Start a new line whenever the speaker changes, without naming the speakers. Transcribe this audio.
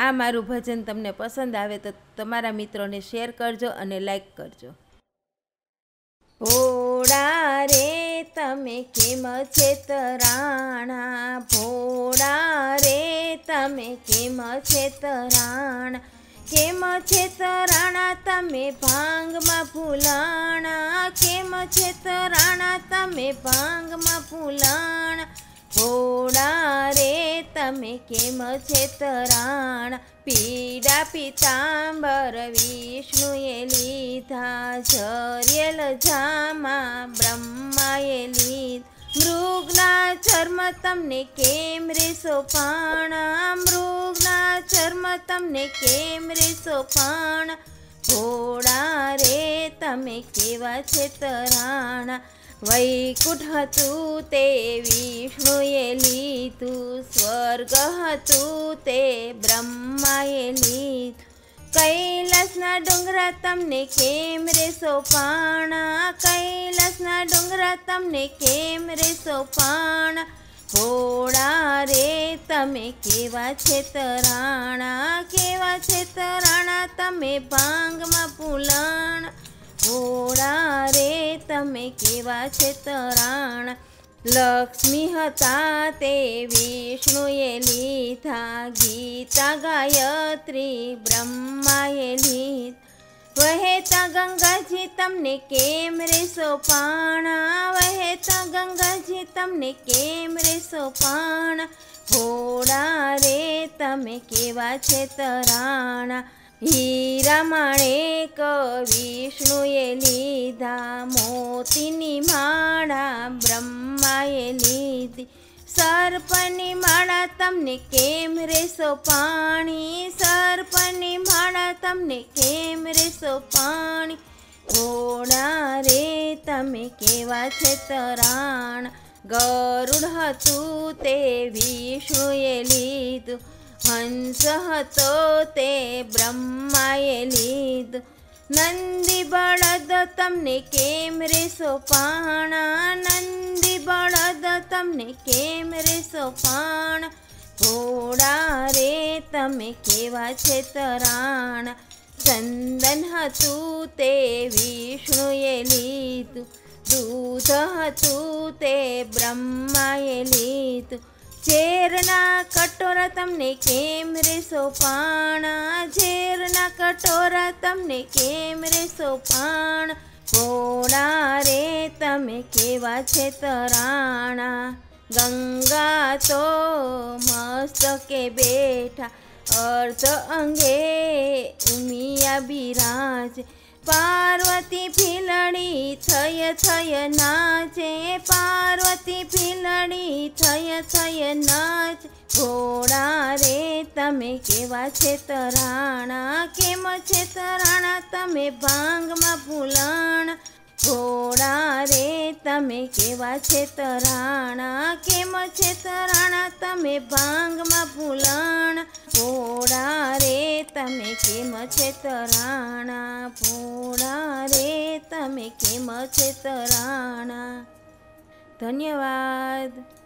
આ મારું ભજન તમને પસંદ આવે તો તમારા મિત્રોને શેર કરજો અને લાઈક કરજો। ભોળા રે તમે કેમ છેતરાણા, ભોળા રે તમે કેમ છેતરાણા, કેમ છેતરાણા તમે ભાંગમાં ભૂલાણા, કેમ છેતરાણા તમે ભાંગમાં ભૂલાણા, ભોળા રે તમે કેમ છેતરાણા। પીળા પીતાંબર વિષ્ણુએ લીધા, ઝરેલ જામા બ્રહ્માએ લીધા, મૃગના ચર્મ તમને કેમ રે સોંપાણા, મૃગના ચર્મ તમને કેમ રે સોંપાણા, ભોળા રે તમે કેવા છેતરાણા। વૈકુંઠ હતું તે વિષ્ણુએ લીધું, સ્વર્ગ હતું તે બ્રહ્માએ લીધું, કૈલાસના ડુંગરા તમને કેમ રે સોંપાણા, કૈલાસના ડુંગરા તમને કેમ રે સોંપાણા, ભોળા રે તમે કેવા છેતરાણા, કેવા છેતરાણા તમે ભાંગમાં ભૂલાણા, ભોળા રે તમે કેવા છેતરાણા। લક્ષ્મી હતા તે વિષ્ણુએ લીધા, ગીતા ગાયત્રી બ્રહ્માએ લીધા, વહેતા ગંગાજી તમને કેમ રે સોંપાણા, વહેતા ગંગાજી તમને કેમ રે સોંપાણા, ભોળા રે તમે કેવા છેતરાણા। હીરા માણેક વિષ્ણુએ લીધા, મોતીની માળા બ્રહ્માએ લીધી, સર્પની માળા તમને કેમ રે સોંપાણી, સર્પની માળા તમને કેમ રે સોંપાણી, ભોળા રે તમે કેવા છેતરાણા। ગરુડ હતું તે વિષ્ણુએ લીધું, હંસ હતો તે બ્રહ્માએ લીધું, નંદી બળદ તમને કેમ રે સોંપાણા, નંદી બળદ તમને કેમ રે સોંપાણા, ભોળા રે તમે કેવા છેતરાણા। ચંદન હતું તે વિષ્ણુએ લીધું, દૂધ હતું તે બ્રહ્માએ લીધું, ઝેરના કટોરા તમને કેમ રે સોંપાણા, ઝેરના કટોરા તમને કેમ રે સોંપાણા, ભોળા રે તમે કેવા છેતરાણા। ગંગા તો મસ્તકે બેઠા, અર્ધ અંગે ઉમિયા બિરાજ, પાર્વતી ભીલડી થય થય નાચે, પાર્વતી ભીલડી થય થય નાચે, ભોળા રે તમે કેવા છેતરાણા, કેમ છેતરાણા તમે ભાંગમાં ભૂલાણા, ભોળા રે તમે કેવા છેતરાણા, કેમ છેતરાણા તમે ભાંગમાં ભૂલાણા, ભોળા રે તમે કેમ છેતરાણા, ભોળા રે તમે કેમ છેતરાણા। ધન્યવાદ।